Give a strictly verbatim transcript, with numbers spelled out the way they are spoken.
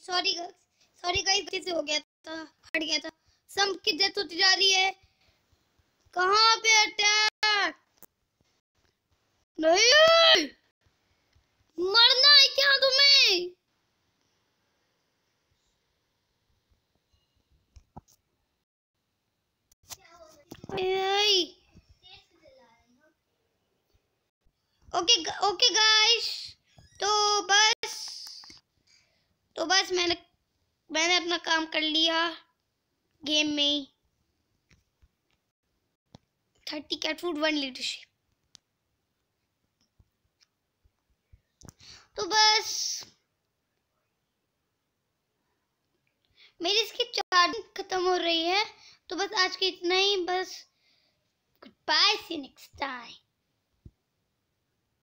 Sorry sorry guys, गलती से हो गया था, हट गया था। सम की डेथ होती जा रही है। कहाँ पे अटैक? नहीं, मरना है क्या तुम्हें? ओके ओके गाइस, तो बस तो बस मैंने मैंने अपना काम कर लिया गेम में ही। Thirty cat food, one leadership. तो बस मेरी इसकी चार्जिंग खत्म हो रही है, तो बस आज के इतना ही। बस good bye, see next time.